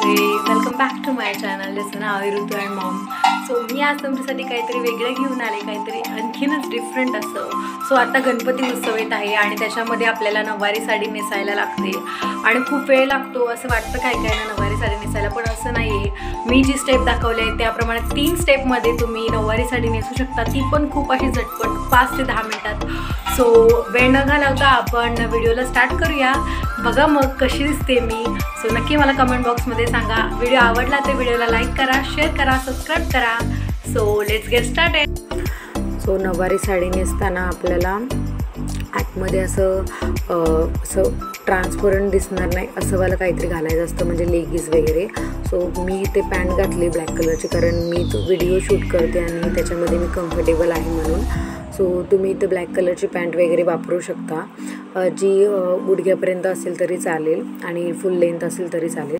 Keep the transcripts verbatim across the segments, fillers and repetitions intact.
सगळे, welcome back to my channel. जसं ना ऋतू अँड मॉम. सो मी आज तुमच्यासाठी काहीतरी वेगळं घेऊन आले, काहीतरी आणखीनच डिफरंट असं. सो आता गणपती उत्सव येत आहे आणि त्याच्यामध्ये आपल्याला नवारी साडी नेसायला लागते आणि खूप वेळ लागतो असं वाटतं काय काय ना नवारी साडी नेसायला, पण असं नाही आहे. मी जी स्टेप दाखवले आहे त्याप्रमाणे तीन स्टेपमध्ये तुम्ही नवारी साडी नेसू शकता, ती पण खूप अशी झटपट पाच ते दहा मिनटात. सो वेळ न घालवता आपण व्हिडिओला स्टार्ट करूया. बघा मग कशी दिसते मी. सो नक्की मला कमेंट बॉक्समध्ये सांगा. व्हिडिओ आवडला तर व्हिडिओला लाईक करा, शेअर करा, सबस्क्राईब करा. So let's get started. So nauvari sari नेसताना आपल्याला आतमध्ये असं असं ट्रान्सपरंट दिसणार नाही असं वाला काहीतरी घालायचं असतं, म्हणजे लेगीज वगैरे. सो मी ते पॅन्ट घातली ब्लॅक कलरची, कारण मी तो व्हिडिओ शूट करते आणि त्याच्यामध्ये मी कम्फर्टेबल आहे म्हणून. सो तुम्ही इथे ब्लॅक कलरची पॅन्ट वगैरे वापरू शकता, जी गुडघ्यापर्यंत असेल तरी चालेल आणि फुल लेंथ असेल तरी चालेल.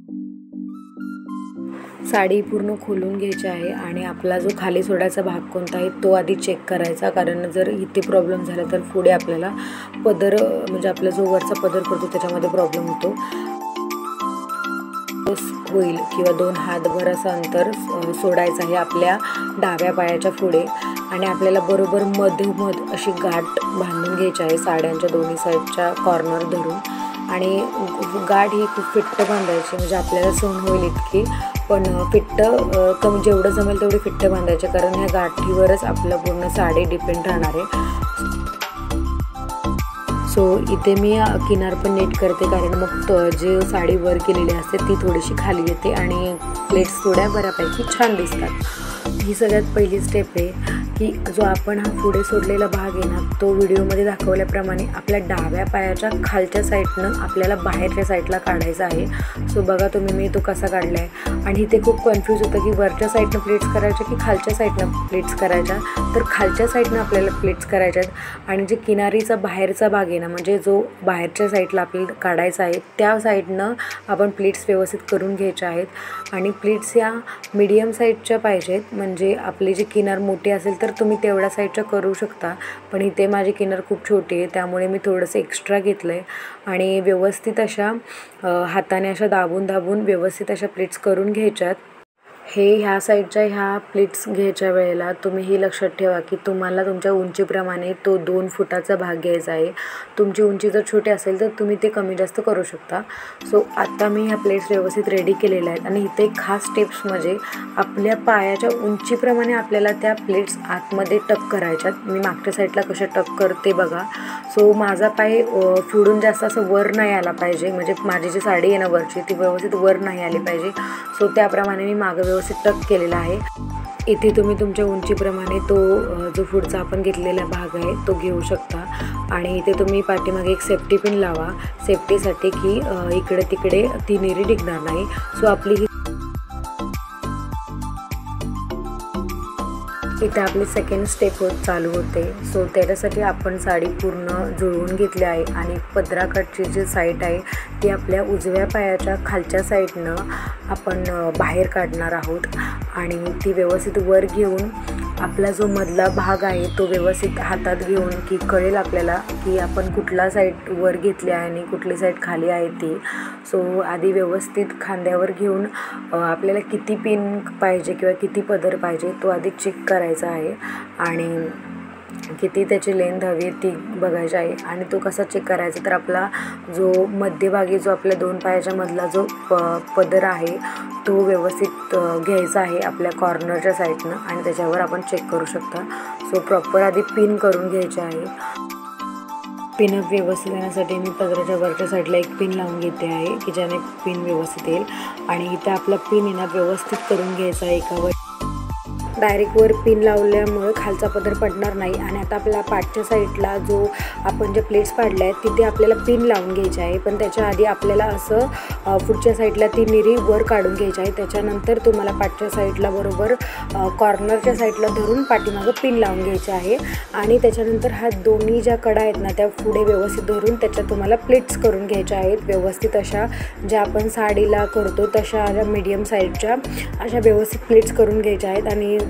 साडी पूर्ण खोलून घ्यायची आहे आणि आपला जो खाली सोडायचा भाग कोणता आहे तो आधी चेक करायचा, कारण जर इथे प्रॉब्लेम झाला तर पुढे आपल्याला पदर, म्हणजे आपला जो वरचा पदर करतो त्याच्यामध्ये प्रॉब्लेम होतो होईल. किंवा दोन हातभर असं अंतर सोडायचं आहे आपल्या डाव्या पायाच्या पुढे आणि आपल्याला बरोबर मधोमध अशी गाठ बांधून घ्यायची आहे साड्यांच्या दोन्ही साईडच्या कॉर्नर धरून. आणि गाठ ही खूप फिट्ट बांधायची, म्हणजे आपल्याला सहन होईल इतकी, पण फिट्ट कमी जेवढं जमेल तेवढी फिट्ट बांधायचे, कारण ह्या गाठीवरच आपलं पूर्ण साडी डिपेंड राहणार आहे. सो इथे मी किनार पण नीट करते, कारण मग जे साडी वर केलेली असते ती थोडीशी खाली येते आणि प्लेट्स थोड्या बऱ्यापैकी छान दिसतात. ही सगळ्यात पहिली स्टेप आहे की जो आपण हा पुढे सोडलेला भाग आहे ना, तो व्हिडिओमध्ये दाखवल्याप्रमाणे आपल्या डाव्या पायाच्या खालच्या साईडनं आपल्याला बाहेरच्या साईडला काढायचा आहे. सो बघा तुम्ही मी तो कसा काढला आहे. आणि इथे खूप कन्फ्यूज होतं की वरच्या साईडनं प्लेट्स करायच्या की खालच्या साईडनं प्लेट्स करायच्या. तर खालच्या साईडनं आपल्याला प्लेट्स करायच्या आहेत आणि जे किनारीचा बाहेरचा भाग आहे ना, म्हणजे जो बाहेरच्या साईडला आपल्याला काढायचा आहे त्या साईडनं आपण प्लेट्स व्यवस्थित करून घ्यायच्या आहेत. आणि प्लेट्स या मीडियम साईडच्या पाहिजेत, म्हणजे आपली जी किनार मोठी असेल तर तुम्ही तेवढ्या साईडच्या करू शकता, पण इथे माझी किनार खूप छोटी आहे त्यामुळे मी थोडंसं एक्स्ट्रा घेतलं आहे. आणि व्यवस्थित अशा हाताने अशा दाबून दाबून व्यवस्थित अशा प्लेट्स करून घ्यायच्यात. हे ह्या साईडच्या ह्या प्लेट्स घ्यायच्या वेळेला तुम्ही हे लक्षात ठेवा की तुम्हाला तुमच्या उंचीप्रमाणे तो दोन फुटाचा भाग घ्यायचा आहे. तुमची उंची जर छोटी असेल तर तुम्ही ते कमी जास्त करू शकता. सो आता मी ह्या प्लेट्स व्यवस्थित रेडी केलेल्या आहेत आणि इथे खास टिप्स म्हणजे आपल्या पायाच्या उंचीप्रमाणे आपल्याला त्या प्लेट्स आतमध्ये टक करायच्यात. मी मागच्या साईडला कशा टक करते बघा. सो माझा पाय फुडून जास्त असं वर नाही आला पाहिजे, म्हणजे माझी जी साडी आहे ना वरची ती व्यवस्थित वर नाही आली पाहिजे. सो त्याप्रमाणे मी मागं व्यवस्थित टक केलेला आहे. इथे तुम्ही तुमच्या उंचीप्रमाणे तो जो पुढचा आपण घेतलेला भाग आहे तो घेऊ शकता. आणि इथे तुम्ही पाठीमागे एक सेफ्टी पिन लावा, सेफ्टीसाठी की इकडे तिकडे ती निरी टिकणार नाही. सो आपली ही इथे आपली सेकंड स्टेप होत चालू होते. सो त्याच्यासाठी आपण साडी पूर्ण जुळवून घेतली आहे आणि पदराकडची जी साईड आहे ती आपल्या उजव्या पायाच्या खालच्या साईडनं आपण बाहेर काढणार आहोत आणि ती व्यवस्थित वर घेऊन आपला जो मधला भाग आहे तो व्यवस्थित हातात घेऊन की कळेल आपल्याला की आपण कुठला साईड वर घेतली आहे आणि कुठली साईड खाली आहे ती. सो आधी व्यवस्थित खांद्यावर घेऊन आपल्याला किती पिन पाहिजे किंवा किती पदर पाहिजे तो आधी चेक करायचा आहे आणि किती त्याची लेंथ हवी ती बघायची आहे. आणि तो कसा चेक करायचा, तर आपला जो मध्यभागी जो आपल्या दोन पायाच्या मधला जो प पदर आहे तो व्यवस्थित घ्यायचा आहे आपल्या कॉर्नरच्या साईडनं आणि त्याच्यावर आपण चेक करू शकता. सो प्रॉपर आधी पिन करून घ्यायचे आहे. पिनअप व्यवस्थित येण्यासाठी मी पदराच्या वरच्या साईडला एक पिन लावून घेते आहे की ज्याने पिन व्यवस्थित येईल. आणि इथे आपला पिन आहे ना व्यवस्थित करून घ्यायचा आहे एकावर. डायरेक्ट वर पिन लावल्यामुळे खालचा पदर पडणार नाही. आणि आता आपल्या पाठच्या साईडला जो आपण जे प्लेट्स पाडल्या आहेत तिथे आपल्याला पिन लावून घ्यायची आहे, पण त्याच्या आधी आपल्याला असं पुढच्या साईडला ती निरी वर काढून घ्यायची आहे. त्याच्यानंतर तुम्हाला पाठच्या साईडला बरोबर कॉर्नरच्या साईडला धरून पाठीमागं पिन लावून घ्यायचे आहे. आणि त्याच्यानंतर हा दोन्ही ज्या कडा आहेत ना त्या पुढे व्यवस्थित धरून त्याच्यात तुम्हाला प्लेट्स करून घ्यायच्या आहेत व्यवस्थित, अशा ज्या आपण साडीला करतो तशा मीडियम साईडच्या अशा व्यवस्थित प्लेट्स करून घ्यायच्या आहेत. आणि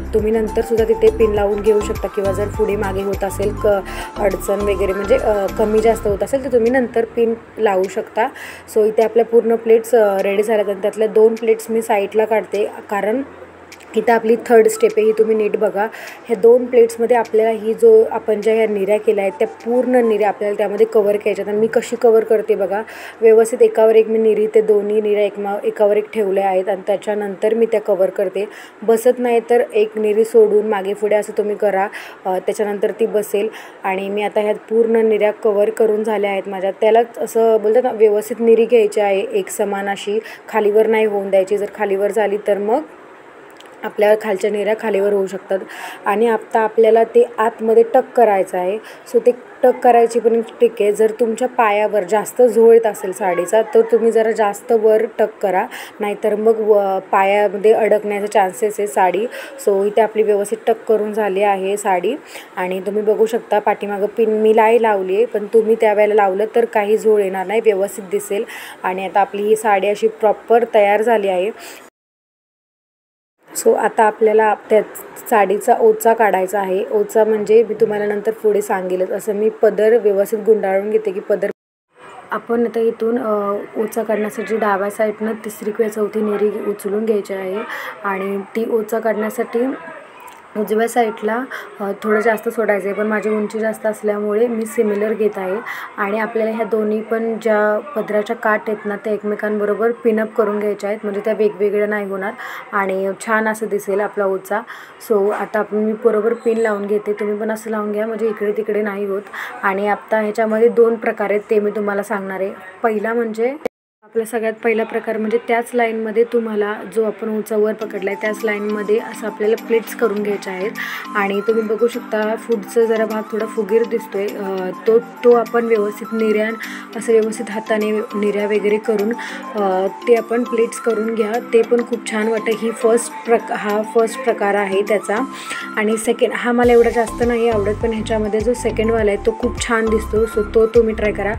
तुम्ही नंतरसुद्धा तिथे पिन लावून घेऊ शकता किंवा जर पुढे मागे होत असेल क अडचण वगैरे म्हणजे कमी जास्त होत असेल तर तुम्ही नंतर पिन लावू शकता. सो इथे आपल्या पूर्ण प्लेट्स रेडी झाल्यात आणि त्यातल्या दोन प्लेट्स मी साईडला काढते कारण इथं आपली थर्ड स्टेप आहे, ही तुम्ही नीट बघा. ह्या दोन प्लेट्समध्ये आपल्याला ही जो आपण ज्या ह्या निऱ्या केल्या आहेत त्या पूर्ण निऱ्या आपल्याला त्यामध्ये कवर करायच्यात. आणि मी कशी कवर करते बघा, व्यवस्थित एकावर एक मी निरी ते दोन्ही निऱ्या एकमा एकावर एक ठेवल्या आहेत आणि त्याच्यानंतर मी त्या कवर करते. बसत नाही तर एक निरी सोडून मागे पुढे असं तुम्ही करा, त्याच्यानंतर ती बसेल. आणि मी आता ह्यात पूर्ण निऱ्या कवर करून झाल्या आहेत माझ्या. त्यालाच असं बोलतात ना, व्यवस्थित निरी घ्यायची आहे, एक समान अशी, खालीवर नाही होऊन द्यायची. जर खालीवर झाली तर मग आपल्या खालच्या निऱ्या खालीवर होऊ शकतात. आणि आता आपल्याला ते आतमध्ये टक करायचं आहे. सो ते टक करायची पण ट्रिक आहे, जर तुमच्या पायावर जास्त झोळ येत असेल साडीचा तर तुम्ही जरा जास्त वर टक करा, नाहीतर मग व पायामध्ये अडकण्याचे चान्सेस आहे साडी. सो इथे आपली व्यवस्थित टक करून झाली आहे साडी. आणि तुम्ही बघू शकता पाठीमागं पिन मी लाई लावली आहे, पण तुम्ही त्यावेळेला लावलं तर काही झोळ येणार नाही, व्यवस्थित दिसेल. आणि आता आपली ही साडी अशी प्रॉपर तयार झाली आहे. सो आता आपल्याला त्या साडीचा ओचा काढायचा आहे. ओचा म्हणजे मी तुम्हाला नंतर पुढे सांगेलच. असं मी पदर व्यवस्थित गुंडाळून घेते की पदर आपण आता इथून ओचा काढण्यासाठी डाव्या साईडनं तिसरी किंवा चौथी निरी उचलून घ्यायची आहे. आणि ती ओचा काढण्यासाठी उजव्या साईडला थोडं जास्त सोडायचं आहे, पण माझी उंची जास्त असल्यामुळे मी सिमिलर घेत आहे. आणि आपल्याला ह्या दोन्ही पण ज्या पदराच्या काठ आहेत ना त्या एकमेकांबरोबर पिनअप करून घ्यायच्या आहेत, म्हणजे त्या वेगवेगळ्या नाही होणार आणि छान असं दिसेल आपला ओचा. सो आता आपण मी बरोबर पिन लावून घेते, तुम्ही पण असं लावून घ्या म्हणजे इकडे तिकडे नाही होत. आणि आता ह्याच्यामध्ये दोन प्रकार आहेत ते मी तुम्हाला सांगणार आहे. पहिला म्हणजे आपला सगळ्यात पहिला प्रकार म्हणजे त्याच लाईनमध्ये तुम्हाला जो आपण ओचा वर पकडला आहे त्याच लाईनमध्ये असं आपल्याला प्लेट्स करून घ्यायचे आहेत. आणि तुम्ही बघू शकता पुढचं जरा भाग थोडा फुगीर दिसतो आहे, तो तो आपण व्यवस्थित निऱ्या असं व्यवस्थित हाताने निऱ्या वगैरे करून ते आपण प्लेट्स करून घ्या, ते पण खूप छान वाटतं. ही फर्स्ट प्रक हा फर्स्ट प्रकार आहे त्याचा. आणि सेकंड हा मला एवढा जास्त नाही आवडत, पण ह्याच्यामध्ये जो सेकंडवाला आहे तो खूप छान दिसतो. सो तो तुम्ही ट्राय करा.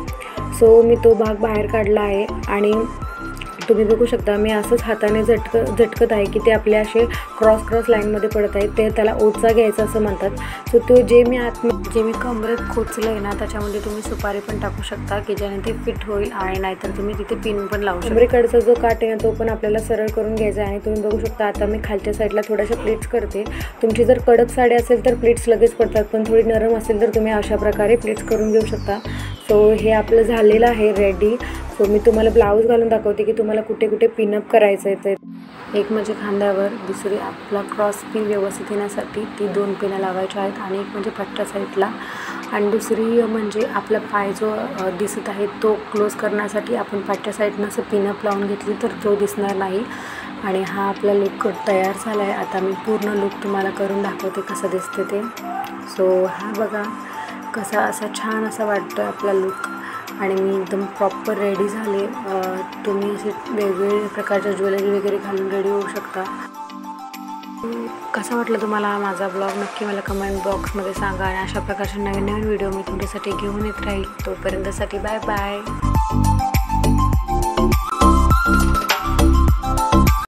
सो मी तो भाग बाहेर काढला आहे आणि तुम्ही बघू शकता मी असंच हाताने झटक झटकत आहे की ते आपले असे क्रॉस क्रॉस लाईनमध्ये पडत आहेत, ते त्याला ओचा घ्यायचा असं म्हणतात. सो तो जे मी आत जे मी कमरेत खोचलं आहे ना त्याच्यामध्ये तुम्ही सुपारी पण टाकू शकता की ज्याने ते फिट होईल. आणि नाहीतर तुम्ही तिथे पिन पण लावू शकता. कमरेकडचा जो काट आहे ना तो पण आपल्याला सरळ करून घ्यायचा आहे. आणि तुम्ही बघू शकता आता मी खालच्या साईडला थोड्याशा प्लेट्स करते. तुमची जर कडक साडी असेल तर प्लेट्स लगेच पडतात, पण थोडी नरम असेल तर तुम्ही अशा प्रकारे प्लेट्स करून घेऊ शकता. सो हे आपलं झालेलं आहे रेडी. सो मी तुम्हाला ब्लाऊज घालून दाखवते की तुम्हाला कुठे कुठे पिनअप करायचं आहे. ते एक म्हणजे खांद्यावर, दुसरी आपला क्रॉस पिन व्यवस्थित येण्यासाठी ती दोन पिनं लावायच्या आहेत आणि एक म्हणजे पट्ट्या साईडला. आणि दुसरी म्हणजे आपला पाय जो दिसत आहे तो क्लोज करण्यासाठी आपण पाट्या साईडनं असं पिनअप लावून घेतली तर तो दिसणार नाही. आणि हा आपला लुक तयार झाला आहे. आता मी पूर्ण लुक तुम्हाला करून दाखवते कसं दिसते ते. सो हा बघा कसा असा छान असा वाटतो आहे आपला लुक. आणि मी एकदम प्रॉपर रेडी झाले. तुम्ही असे वेगवेगळ्या प्रकारच्या ज्वेलरी वगैरे घालून रेडी होऊ शकता. कसा वाटलं तुम्हाला हा माझा ब्लॉग नक्की मला कमेंट बॉक्समध्ये सांगा. आणि अशा प्रकारचे नवीन नवीन व्हिडिओ मी तुमच्यासाठी घेऊन येत राहील. तोपर्यंतसाठी बाय बाय.